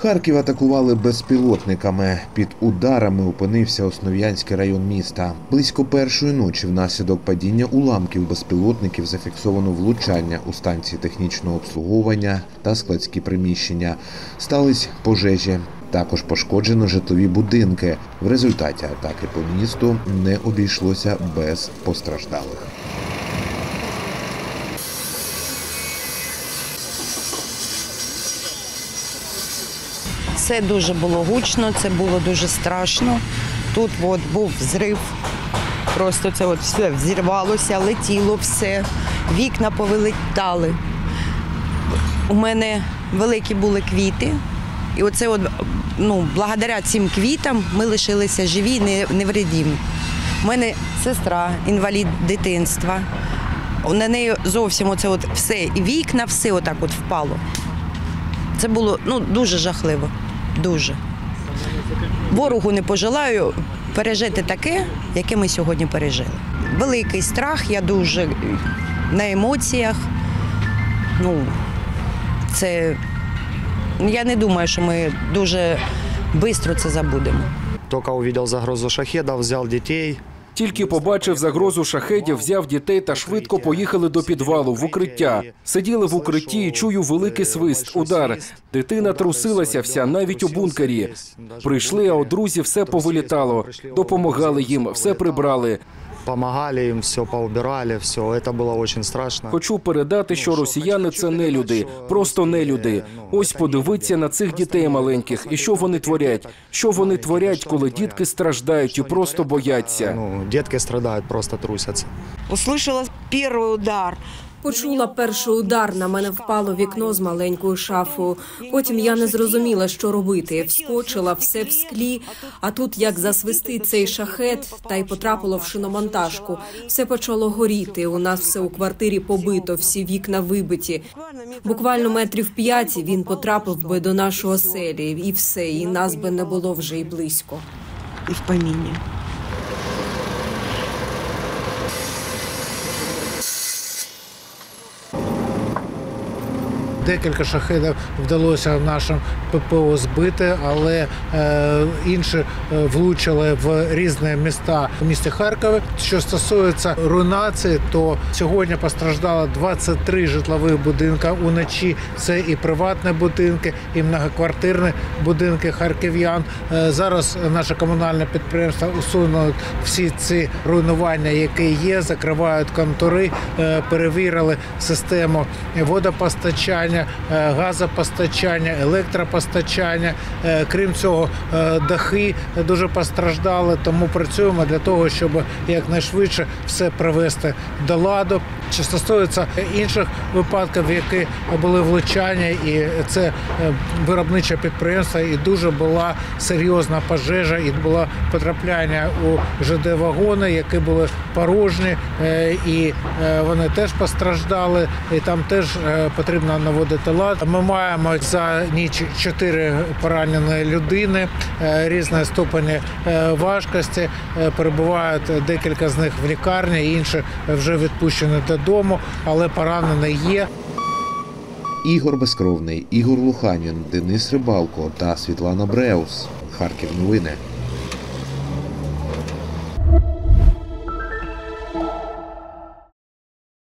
Харків атакували безпілотниками. Під ударами опинився Основ'янський район міста. Близько першої ночі внаслідок падіння уламків безпілотників зафіксовано влучання у станції технічного обслуговування та складські приміщення. Стались пожежі. Також пошкоджено житлові будинки. В результаті атаки по місту не обійшлося без постраждалих. Це дуже було гучно, це було дуже страшно. Тут був взрив, просто це все взірвалося, летіло все, вікна повилітали. У мене великі були квіти, і оце благодаря цим квітам ми лишилися живі, невредимі. У мене сестра, інвалід дитинства, на неї зовсім все, і вікна, все отак впало. Це було дуже жахливо, дуже. Ворогу не пожелаю пережити таке, яке ми сьогодні пережили. Великий страх, я дуже на емоціях. Я не думаю, що ми дуже швидко це забудемо. Тільки побачив загрозу шахедів, взяв дітей. Тільки побачив загрозу шахедів, взяв дітей та швидко поїхали до підвалу, в укриття. Сиділи в укритті і чую великий свист, удар. Дитина трусилася вся, навіть у бункері. Прийшли, а у друзів все повилітало. Допомагали їм, все прибрали. Помагали їм, все поубирали, все. Це було дуже страшно. Хочу передати, що росіяни – це нелюди, просто нелюди. Ось подивіться на цих дітей маленьких і що вони творять. Що вони творять, коли дітки страждають і просто бояться. Дітки страждають, просто трусяться. Услышала перший удар. Почула перший удар, на мене впало вікно з маленькою шафою. Потім я не зрозуміла, що робити. Вскочила, все в склі, а тут як засвистить цей шахет, та й потрапило в шиномонтажку. Все почало горіти, у нас все у квартирі побито, всі вікна вибиті. Буквально метрів 5 він потрапив би до нашої оселі, і все, і нас би не було вже й близько. І в поміні. Декілька шахедів вдалося нашим ППО збити, але інші влучили в різні міста в місті Харкові. Що стосується руйнації, то сьогодні постраждало 23 житлових будинки. Уночі це і приватні будинки, і многоквартирні будинки харків'ян. Зараз наше комунальне підприємство усунуло всі ці руйнування, які є, закривають контури, перевірили систему водопостачання, газопостачання, електропостачання. Крім цього, дахи дуже постраждали, тому працюємо для того, щоб якнайшвидше все привести до ладу. Що стосується інших випадків, які були влучання, і це виробниче підприємство, і дуже була серйозна пожежа, і було потрапляння у ЖД-вагони, які були порожні, і вони теж постраждали, і там теж потрібно наводити лад. Ми маємо за ніч 4 поранені людини різної ступені важкості, перебувають декілька з них в лікарні, інші вже відпущені додому, але поранені є. Ігор Безкровний, Ігор Луханін, Денис Рибалко та Світлана Бреус. Харків новини.